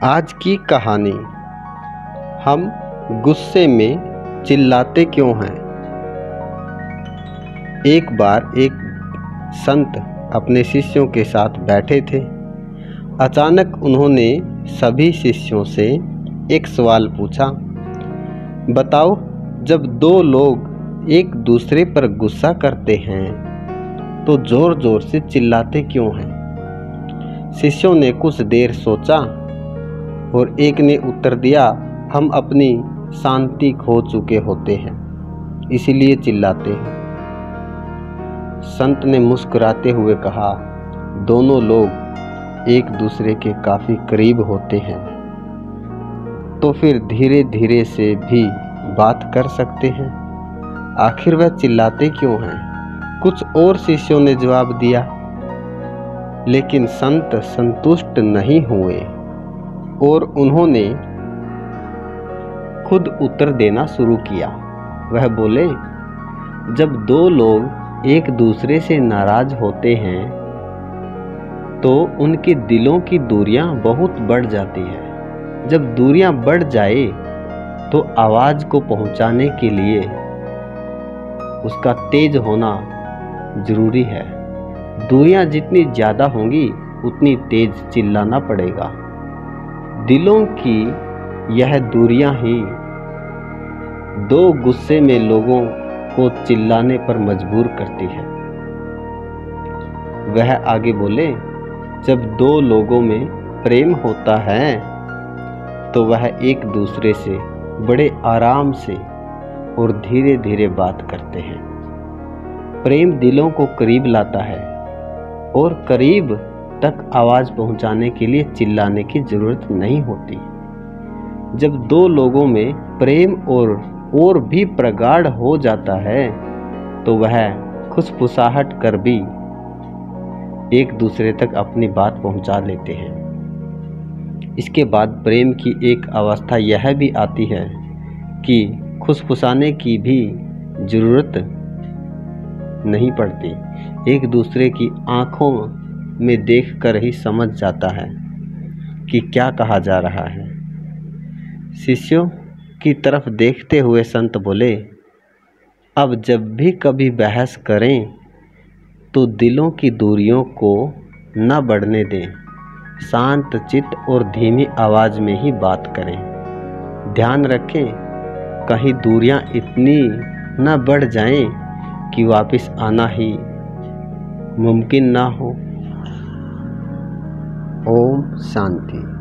आज की कहानी। हम गुस्से में चिल्लाते क्यों हैं। एक बार एक संत अपने शिष्यों के साथ बैठे थे। अचानक उन्होंने सभी शिष्यों से एक सवाल पूछा, बताओ, जब दो लोग एक दूसरे पर गुस्सा करते हैं तो जोर जोर से चिल्लाते क्यों हैं। शिष्यों ने कुछ देर सोचा और एक ने उत्तर दिया, हम अपनी शांति खो चुके होते हैं, इसीलिए चिल्लाते हैं। संत ने मुस्कुराते हुए कहा, दोनों लोग एक दूसरे के काफी करीब होते हैं तो फिर धीरे धीरे से भी बात कर सकते हैं, आखिर वह चिल्लाते क्यों हैं। कुछ और शिष्यों ने जवाब दिया, लेकिन संत संतुष्ट नहीं हुए और उन्होंने खुद उत्तर देना शुरू किया। वह बोले, जब दो लोग एक दूसरे से नाराज होते हैं तो उनके दिलों की दूरियां बहुत बढ़ जाती है। जब दूरियां बढ़ जाए तो आवाज को पहुंचाने के लिए उसका तेज होना जरूरी है। दूरियां जितनी ज्यादा होंगी उतनी तेज चिल्लाना पड़ेगा। दिलों की यह दूरियां ही दो गुस्से में लोगों को चिल्लाने पर मजबूर करती है। वह आगे बोले, जब दो लोगों में प्रेम होता है तो वह एक दूसरे से बड़े आराम से और धीरे धीरे बात करते हैं। प्रेम दिलों को करीब लाता है और करीब तक आवाज पहुंचाने के लिए चिल्लाने की जरूरत नहीं होती। जब दो लोगों में प्रेम और भी प्रगाढ़ हो जाता है तो वह खुशफुसाहट कर भी एक दूसरे तक अपनी बात पहुंचा लेते हैं। इसके बाद प्रेम की एक अवस्था यह भी आती है कि खुशफुसाने की भी जरूरत नहीं पड़ती। एक दूसरे की आंखों में देखकर ही समझ जाता है कि क्या कहा जा रहा है। शिष्यों की तरफ देखते हुए संत बोले, अब जब भी कभी बहस करें तो दिलों की दूरियों को न बढ़ने दें, शांत चित्त और धीमी आवाज में ही बात करें। ध्यान रखें, कहीं दूरियां इतनी न बढ़ जाएं कि वापस आना ही मुमकिन ना हो। ओम शांति।